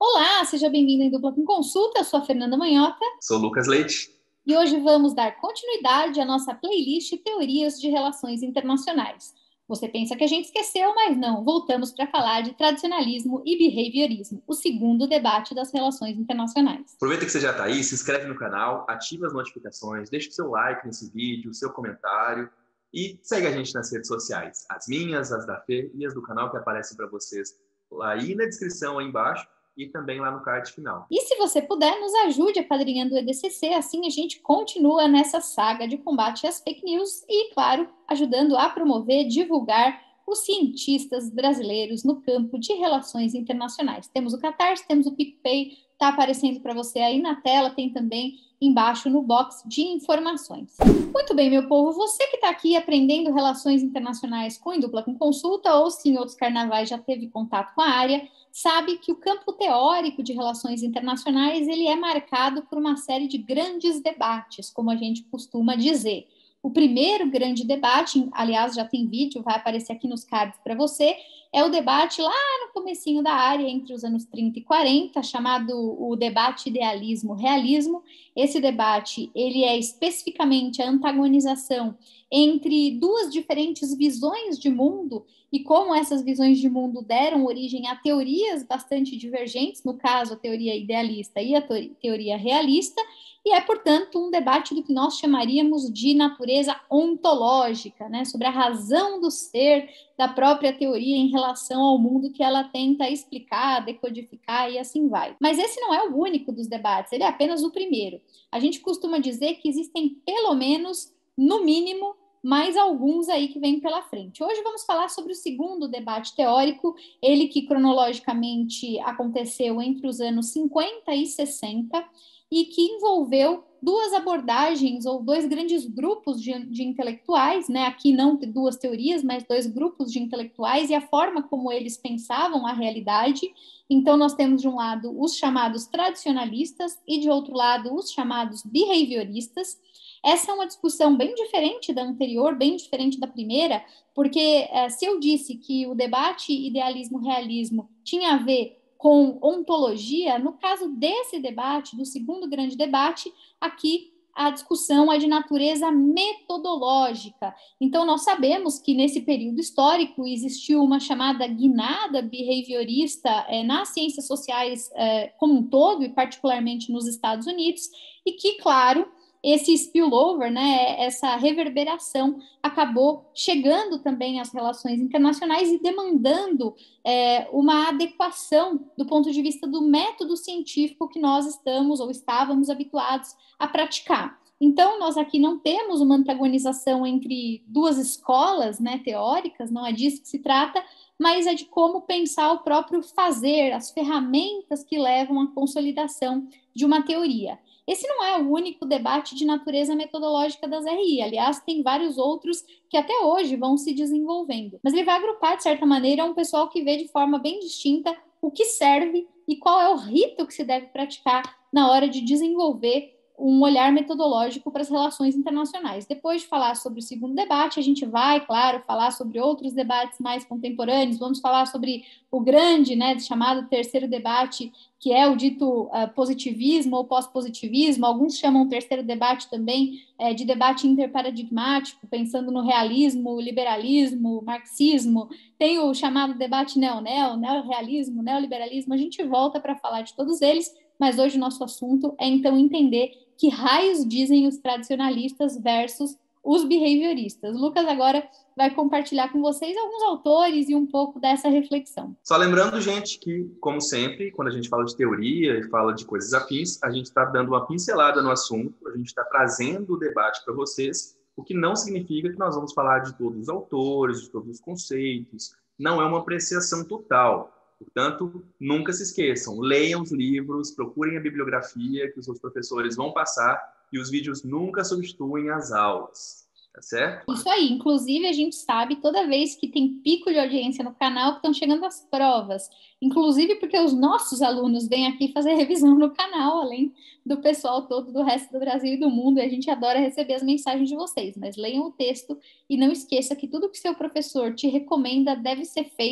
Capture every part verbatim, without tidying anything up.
Olá, seja bem-vindo em Dupla com Consulta. Eu sou a Fernanda Manhota Sou Lucas Leite. e hoje vamos dar continuidade à nossa playlist Teorias de Relações Internacionais. Você pensa que a gente esqueceu, mas não. Voltamos para falar de tradicionalismo e behaviorismo, o segundo debate das relações internacionais. Aproveita que você já está aí, se inscreve no canal, ativa as notificações, deixa o seu like nesse vídeo, o seu comentário e segue a gente nas redes sociais. As minhas, as da Fê e as do canal que aparecem para vocês lá aí na descrição aí embaixo e também lá no card final. E se você puder, nos ajude apadrinhando o E D C C, assim a gente continua nessa saga de combate às fake news e, claro, ajudando a promover, divulgar os cientistas brasileiros no campo de relações internacionais. Temos o Catarse, temos o PicPay, está aparecendo para você aí na tela, tem também embaixo no box de informações. Muito bem, meu povo, você que está aqui aprendendo relações internacionais com Em Dupla com Consulta ou se em outros carnavais já teve contato com a área, sabe que o campo teórico de relações internacionais ele é marcado por uma série de grandes debates, como a gente costuma dizer. O primeiro grande debate, aliás, já tem vídeo, vai aparecer aqui nos cards para você, é o debate lá no comecinho da área, entre os anos trinta e quarenta, chamado o debate idealismo-realismo. Esse debate, ele é especificamente a antagonização entre duas diferentes visões de mundo e como essas visões de mundo deram origem a teorias bastante divergentes, no caso, a teoria idealista e a teoria realista, e é, portanto, um debate do que nós chamaríamos de natureza ontológica, né, sobre a razão do ser da própria teoria em relação ao mundo que ela tenta explicar, decodificar e assim vai. Mas esse não é o único dos debates, ele é apenas o primeiro. A gente costuma dizer que existem pelo menos, no mínimo, mais alguns aí que vêm pela frente. Hoje vamos falar sobre o segundo debate teórico, ele que cronologicamente aconteceu entre os anos cinquenta e sessenta e que envolveu duas abordagens ou dois grandes grupos de, de intelectuais, né? Aqui não duas teorias, mas dois grupos de intelectuais e a forma como eles pensavam a realidade. Então, nós temos de um lado os chamados tradicionalistas e de outro lado os chamados behavioristas. Essa é uma discussão bem diferente da anterior, bem diferente da primeira, porque eh, se eu disse que o debate idealismo-realismo tinha a ver com ontologia, no caso desse debate, do segundo grande debate, aqui a discussão é de natureza metodológica. Então, nós sabemos que nesse período histórico existiu uma chamada guinada behaviorista é, nas ciências sociais é, como um todo, e particularmente nos Estados Unidos, e que, claro, esse spillover, né, essa reverberação, acabou chegando também às relações internacionais e demandando é, uma adequação do ponto de vista do método científico que nós estamos ou estávamos habituados a praticar. Então, nós aqui não temos uma antagonização entre duas escolas, né, teóricas, não é disso que se trata, mas é de como pensar o próprio fazer, as ferramentas que levam à consolidação de uma teoria. Esse não é o único debate de natureza metodológica das R I, aliás, tem vários outros que até hoje vão se desenvolvendo. Mas ele vai agrupar, de certa maneira, um pessoal que vê de forma bem distinta o que serve e qual é o rito que se deve praticar na hora de desenvolver um olhar metodológico para as relações internacionais. Depois de falar sobre o segundo debate, a gente vai, claro, falar sobre outros debates mais contemporâneos, vamos falar sobre o grande, né, chamado terceiro debate, que é o dito uh, positivismo ou pós-positivismo, alguns chamam o terceiro debate também é, de debate interparadigmático, pensando no realismo, liberalismo, marxismo, tem o chamado debate neo-neo, neorrealismo, neoliberalismo, a gente volta para falar de todos eles, mas hoje o nosso assunto é então entender que raios dizem os tradicionalistas versus os behavioristas. Lucas agora vai compartilhar com vocês alguns autores e um pouco dessa reflexão. Só lembrando, gente, que, como sempre, quando a gente fala de teoria e fala de coisas afins, a gente está dando uma pincelada no assunto, a gente está trazendo o debate para vocês, o que não significa que nós vamos falar de todos os autores, de todos os conceitos, não é uma apreciação total. Portanto, nunca se esqueçam, leiam os livros, procurem a bibliografia que os seus professores vão passar e os vídeos nunca substituem as aulas. Tá certo? Isso aí, inclusive a gente sabe toda vez que tem pico de audiência no canal que estão chegando as provas, inclusive porque os nossos alunos vêm aqui fazer revisão no canal, além do pessoal todo do resto do Brasil e do mundo, e a gente adora receber as mensagens de vocês, mas leiam o texto e não esqueça que tudo que seu professor te recomenda deve ser feito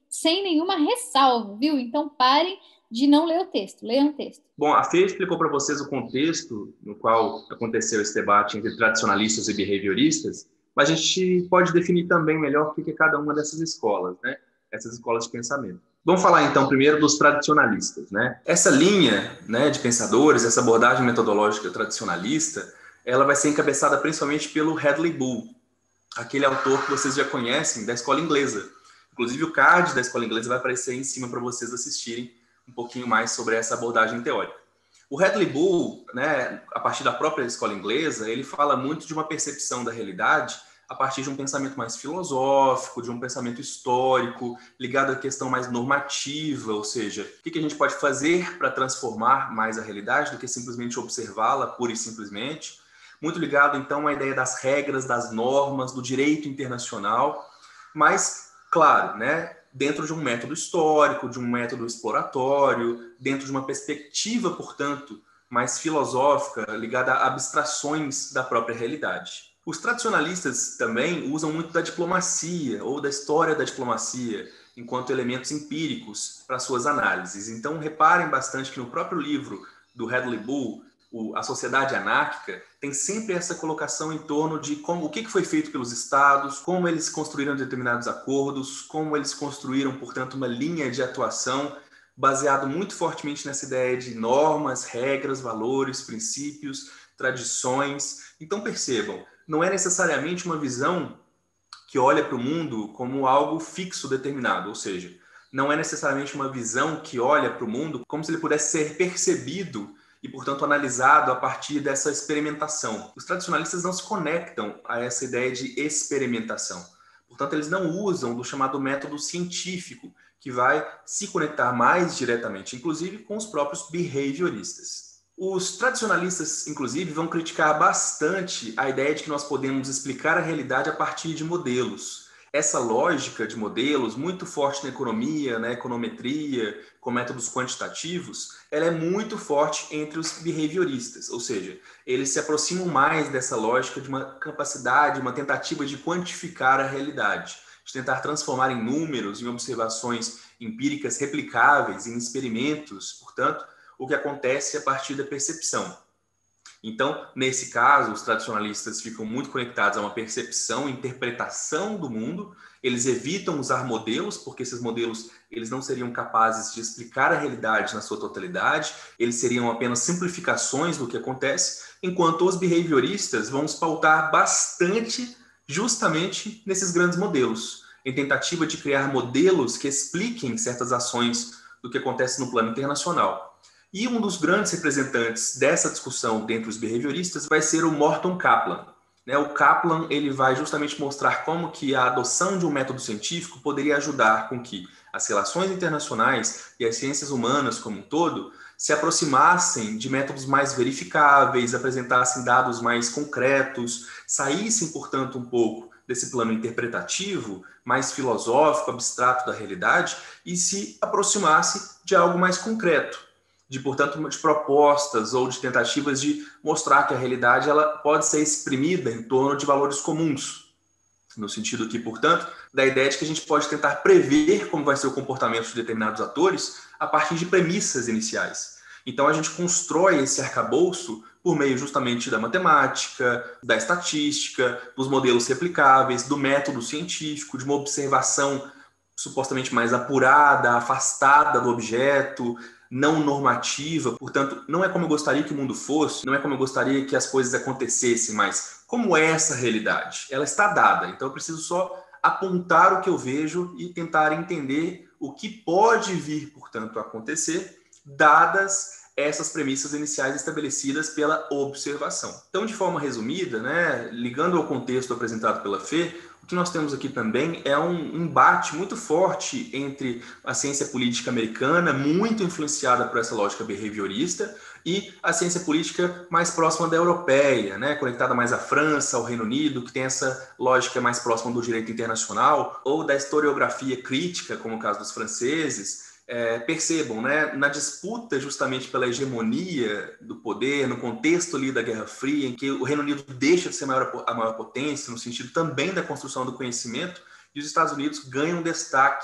sem nenhuma ressalva, viu? Então parem de não ler o texto, leiam o texto. Bom, a Fê explicou para vocês o contexto no qual aconteceu esse debate entre tradicionalistas e behavioristas, mas a gente pode definir também melhor o que é cada uma dessas escolas, né? Essas escolas de pensamento. Vamos falar então primeiro dos tradicionalistas, né? Essa linha, né, de pensadores, essa abordagem metodológica tradicionalista, ela vai ser encabeçada principalmente pelo Hadley Bull, aquele autor que vocês já conhecem da escola inglesa. Inclusive o card da escola inglesa vai aparecer aí em cima para vocês assistirem um pouquinho mais sobre essa abordagem teórica. O Hadley Bull, né, a partir da própria escola inglesa, ele fala muito de uma percepção da realidade a partir de um pensamento mais filosófico, de um pensamento histórico, ligado à questão mais normativa, ou seja, o que a gente pode fazer para transformar mais a realidade do que simplesmente observá-la pura e simplesmente. Muito ligado, então, à ideia das regras, das normas, do direito internacional, mas, claro, né, dentro de um método histórico, de um método exploratório, dentro de uma perspectiva, portanto, mais filosófica, ligada a abstrações da própria realidade. Os tradicionalistas também usam muito da diplomacia ou da história da diplomacia enquanto elementos empíricos para suas análises. Então, reparem bastante que no próprio livro do Hadley Bull, A Sociedade Anárquica, tem sempre essa colocação em torno de como, o que foi feito pelos estados, como eles construíram determinados acordos, como eles construíram, portanto, uma linha de atuação baseado muito fortemente nessa ideia de normas, regras, valores, princípios, tradições. Então, percebam, não é necessariamente uma visão que olha para o mundo como algo fixo, determinado, ou seja, não é necessariamente uma visão que olha para o mundo como se ele pudesse ser percebido e, portanto, analisado a partir dessa experimentação. Os tradicionalistas não se conectam a essa ideia de experimentação. Portanto, eles não usam do chamado método científico, que vai se conectar mais diretamente, inclusive, com os próprios behavioristas. Os tradicionalistas, inclusive, vão criticar bastante a ideia de que nós podemos explicar a realidade a partir de modelos. Essa lógica de modelos, muito forte na economia, na econometria, com métodos quantitativos, ela é muito forte entre os behavioristas, ou seja, eles se aproximam mais dessa lógica de uma capacidade, uma tentativa de quantificar a realidade, de tentar transformar em números, em observações empíricas replicáveis, em experimentos, portanto, o que acontece a partir da percepção. Então, nesse caso, os tradicionalistas ficam muito conectados a uma percepção, interpretação do mundo. Eles evitam usar modelos, porque esses modelos eles não seriam capazes de explicar a realidade na sua totalidade, eles seriam apenas simplificações do que acontece, enquanto os behavioristas vão se pautar bastante justamente nesses grandes modelos, em tentativa de criar modelos que expliquem certas ações do que acontece no plano internacional. E um dos grandes representantes dessa discussão dentre os behavioristas vai ser o Morton Kaplan. O Kaplan ele vai justamente mostrar como que a adoção de um método científico poderia ajudar com que as relações internacionais e as ciências humanas como um todo se aproximassem de métodos mais verificáveis, apresentassem dados mais concretos, saíssem, portanto, um pouco desse plano interpretativo, mais filosófico, abstrato da realidade, e se aproximasse de algo mais concreto, de, portanto, de propostas ou de tentativas de mostrar que a realidade ela pode ser exprimida em torno de valores comuns, no sentido que, portanto, da ideia de que a gente pode tentar prever como vai ser o comportamento de determinados atores a partir de premissas iniciais. Então, a gente constrói esse arcabouço por meio justamente da matemática, da estatística, dos modelos replicáveis, do método científico, de uma observação supostamente mais apurada, afastada do objeto, não normativa, portanto, não é como eu gostaria que o mundo fosse, não é como eu gostaria que as coisas acontecessem, mas como é essa realidade? Ela está dada, então eu preciso só apontar o que eu vejo e tentar entender o que pode vir, portanto, a acontecer, dadas essas premissas iniciais estabelecidas pela observação. Então, de forma resumida, né, ligando ao contexto apresentado pela Fê, o que nós temos aqui também é um embate muito forte entre a ciência política americana, muito influenciada por essa lógica behaviorista, e a ciência política mais próxima da europeia, né, conectada mais à França, ao Reino Unido, que tem essa lógica mais próxima do direito internacional, ou da historiografia crítica, como o caso dos franceses. É, percebam, né, na disputa justamente pela hegemonia do poder, no contexto ali da Guerra Fria, em que o Reino Unido deixa de ser a maior, a maior potência, no sentido também da construção do conhecimento, e os Estados Unidos ganham destaque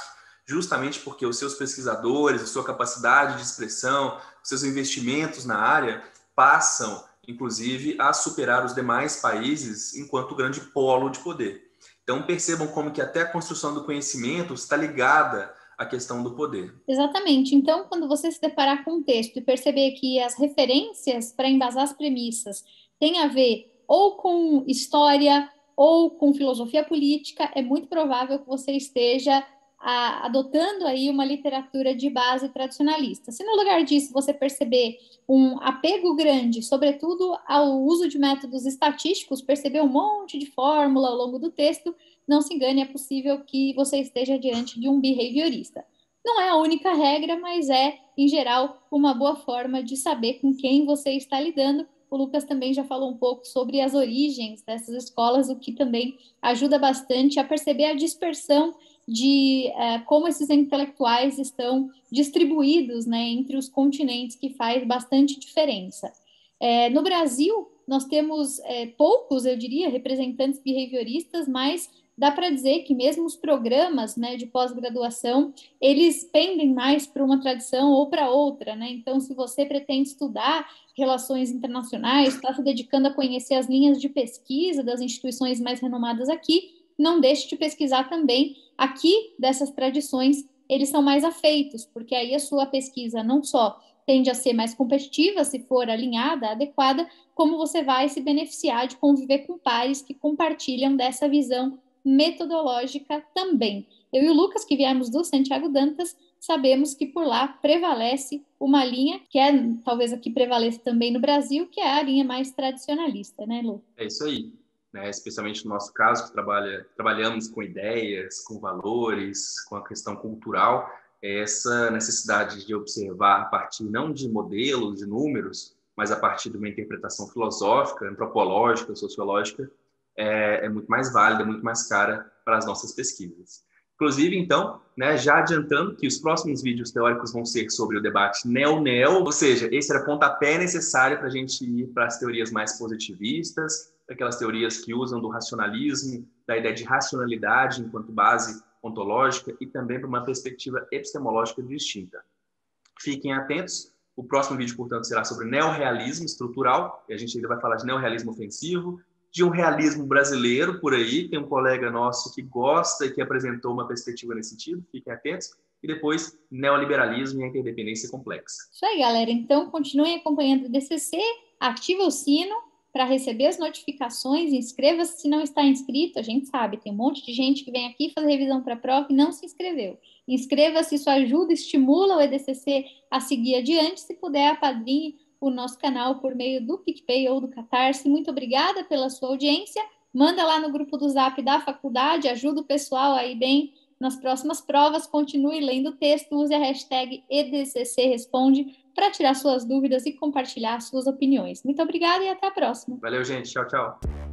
justamente porque os seus pesquisadores, a sua capacidade de expressão, os seus investimentos na área passam, inclusive, a superar os demais países enquanto grande polo de poder. Então, percebam como que até a construção do conhecimento está ligada à questão do poder. Exatamente. Então, quando você se deparar com um texto e perceber que as referências para embasar as premissas têm a ver ou com história ou com filosofia política, é muito provável que você esteja a, adotando aí uma literatura de base tradicionalista. Se no lugar disso você perceber um apego grande, sobretudo ao uso de métodos estatísticos, perceber um monte de fórmula ao longo do texto, não se engane, é possível que você esteja diante de um behaviorista. Não é a única regra, mas é, em geral, uma boa forma de saber com quem você está lidando. O Lucas também já falou um pouco sobre as origens dessas escolas, o que também ajuda bastante a perceber a dispersão de eh, como esses intelectuais estão distribuídos, né, entre os continentes, que faz bastante diferença. Eh, no Brasil, nós temos eh, poucos, eu diria, representantes behavioristas, mas dá para dizer que mesmo os programas, né, de pós-graduação, eles pendem mais para uma tradição ou para outra, né? Então, se você pretende estudar relações internacionais, está se dedicando a conhecer as linhas de pesquisa das instituições mais renomadas aqui, não deixe de pesquisar também aqui dessas tradições, eles são mais afeitos, porque aí a sua pesquisa não só tende a ser mais competitiva, se for alinhada, adequada, como você vai se beneficiar de conviver com pares que compartilham dessa visão metodológica também. Eu e o Lucas, que viemos do Santiago Dantas, sabemos que por lá prevalece uma linha, que é, talvez aqui prevaleça também no Brasil, que é a linha mais tradicionalista, né, Lu? É isso aí, né? Especialmente no nosso caso, que trabalha, trabalhamos com ideias, com valores, com a questão cultural, essa necessidade de observar a partir não de modelos, de números, mas a partir de uma interpretação filosófica, antropológica, sociológica, é, é muito mais válida, é muito mais cara para as nossas pesquisas. Inclusive, então, né, já adiantando que os próximos vídeos teóricos vão ser sobre o debate neo-neo, ou seja, esse era o pontapé necessário para a gente ir para as teorias mais positivistas, aquelas teorias que usam do racionalismo, da ideia de racionalidade enquanto base ontológica e também para uma perspectiva epistemológica distinta. Fiquem atentos. O próximo vídeo, portanto, será sobre neorrealismo estrutural, e a gente ainda vai falar de neorrealismo ofensivo, de um realismo brasileiro por aí. Tem um colega nosso que gosta e que apresentou uma perspectiva nesse sentido, fiquem atentos. E depois, neoliberalismo e a interdependência complexa. Isso aí, galera. Então, continuem acompanhando o D C C, ativa o sino para receber as notificações, inscreva-se se não está inscrito. A gente sabe, tem um monte de gente que vem aqui fazer revisão para a prova e não se inscreveu. Inscreva-se, isso ajuda, estimula o E D C C a seguir adiante. Se puder, apadrinhe o nosso canal por meio do PicPay ou do Catarse. Muito obrigada pela sua audiência. Manda lá no grupo do Zap da faculdade, ajuda o pessoal aí bem nas próximas provas. Continue lendo o texto, use a hashtag E D C C Responde para tirar suas dúvidas e compartilhar suas opiniões. Muito obrigada e até a próxima. Valeu, gente. Tchau, tchau.